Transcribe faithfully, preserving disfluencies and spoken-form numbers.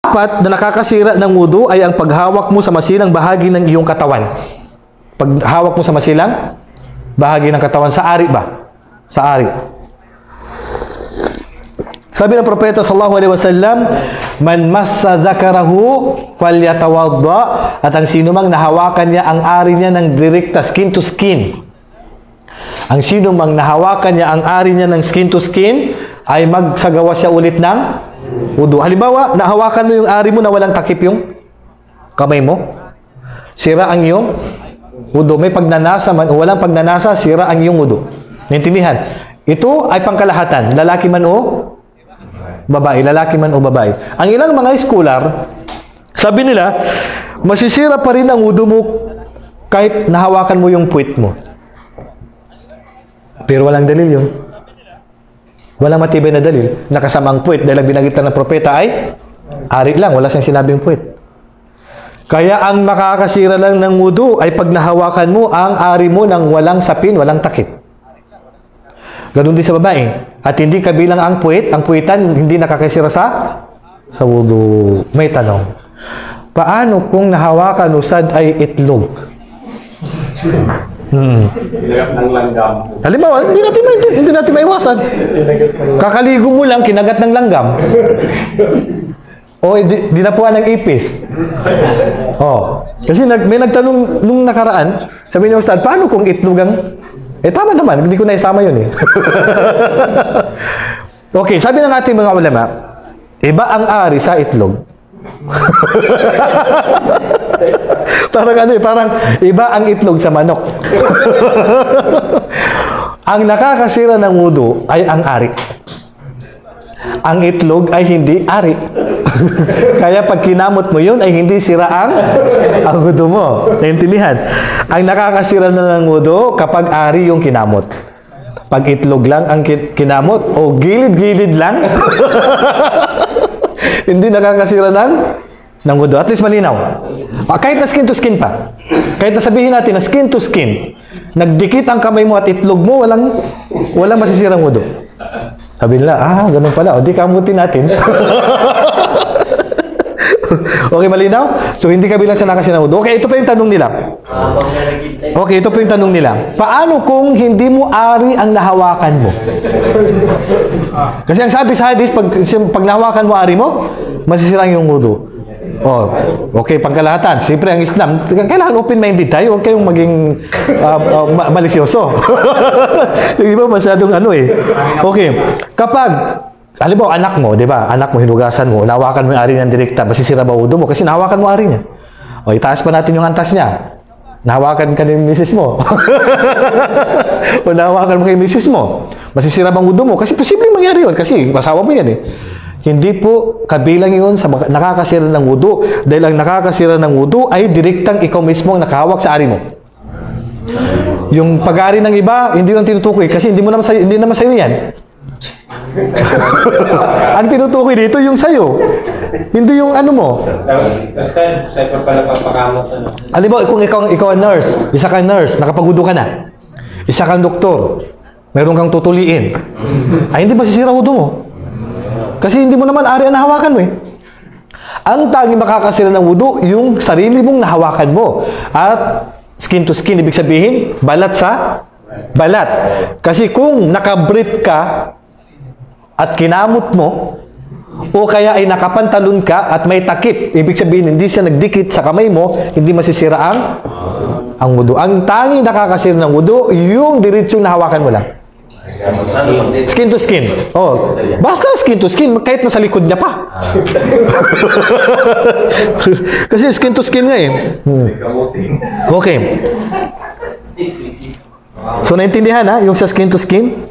Apat na nakakasira ng wudu ay ang paghawak mo sa masilang bahagi ng iyong katawan. Paghawak mo sa masilang bahagi ng katawan. Sa ari ba? Sa ari. Sabi ng propeta sallallahu alaihi wasallam, man massa dhakarahu falyatawadda, at ang sino mang nahawakan niya ang ari niya ng direkta, skin to skin. Ang sino mang nahawakan niya ang ari niya ng skin to skin ay magsagawa siya ulit ng wudu. Halimbawa, nahawakan mo yung ari mo na walang takip yung kamay mo, sira ang iyong wudu. May pagnanasa man o walang pagnanasa, sira ang iyong wudu. Naintindihan? Ito ay pangkalahatan, lalaki man o babae, lalaki man o babae. Ang ilang mga scholar, sabi nila, masisira pa rin ang wudu mo kahit nahawakan mo yung puwit mo. Pero walang dalil yun. Walang matibay na dalil. Nakasama ang puwit dahil ang binagitan ng propeta ay ari lang, wala siyang sinabing puwit. Kaya ang makakasira lang ng wudu ay pag nahawakan mo ang ari mo ng walang sapin, walang takip. Ganun din sa babae. At hindi kabilang ang puwit, ang puwitan hindi nakakasira sa sa wudu. May tanong. Paano kung nahawakan usad ay itlog? Hmm. Kinagat ng langgam. Halimbawa, hindi natin, may, hindi natin maiwasan. Kakaligo mo lang, kinagat ng langgam. O, di, dinapuan ng ipis. Oh. Kasi nag, may nagtanong nung nakaraan, sabi niya, Ustad, paano kung itlog ang... Eh, tama naman. Hindi ko naisama yun eh. Okay, sabi na natin mga ulama, iba ang ari sa itlog. Parang ano eh, parang iba ang itlog sa manok. Ang nakakasira ng wudu ay ang ari. Ang itlog ay hindi ari. Kaya pag kinamot mo yun ay hindi sira ang ang wudu mo. Naintindihan? Ang nakakasira na ng wudu kapag ari yung kinamot. Pag itlog lang ang kinamot o gilid-gilid lang, hindi nakakasira ng ng wudu. At least malinaw. Ah, kahit na skin to skin pa. Kahit na sabihin natin na skin to skin, nagdikit ang kamay mo at itlog mo, walang walang masisirang wudu. Sabi nila, ah, ganun pala. O, di kamutin natin. Okay, malinaw? So, hindi kabilang sa nakasirang wudu. Okay, ito pa yung tanong nila. Okay, ito pa yung tanong nila. Paano kung hindi mo ari ang nahawakan mo? Kasi ang sabi sa hadith, pag, pag nahawakan mo ari mo, masisirang yung wudu. Oh, okay, pangkalahatan. Siyempre, ang Islam, kailangan open-minded tayo. Huwag kayong maging uh, uh, malisyoso. Di ba, masyadong ano eh. Okay, kapag, halimbawa, anak mo, di ba, anak mo, hinugasan mo, nahawakan mo yung ari niyan direkta, masisira ba wudu mo? Kasi nahawakan mo ari niya. O, itaas pa natin yung antas niya. Nahawakan ka ng misis mo. O nahawakan mo kay misis mo. Masisira bang wudu mo? Kasi posibleng mangyari yun. Kasi masawa mo yan eh. Hindi po kabilang yun sa nakakasira ng wudu. Dahil ang nakakasira ng wudu ay direktang ikaw mismo ang nakahawak sa ari mo. Yung pag-ari ng iba, hindi yung tinutukoy. Kasi hindi mo naman sa'yo, hindi naman sa'yo yan. Ang tinutukoy dito yung sa'yo. Hindi yung ano mo. Basta, sa'yo pala pampakamot. Alam mo, kung ikaw, ikaw ang nurse, isa kang nurse, nakapagudo ka na. Isa kang doktor, meron kang tutuliin. Ay, hindi masisira wudu mo. Kasi hindi mo naman ari ang nahawakan mo eh. Ang tanging makakasira ng wudu, yung sarili mong nahawakan mo. At skin to skin, ibig sabihin, balat sa balat. Kasi kung nakabrief ka at kinamot mo, o kaya ay nakapantalon ka at may takip, ibig sabihin, hindi siya nagdikit sa kamay mo, hindi masisira ang ang wudu. Ang tanging nakakasira ng wudu, yung diretsong nahawakan mo lang. Skin to skin. Oh, basta skin to skin, kahit nasa likod niya pa. Kasi skin to skin nga eh. Hmm. Okay. So, naintindihan ha, yung sa skin to skin?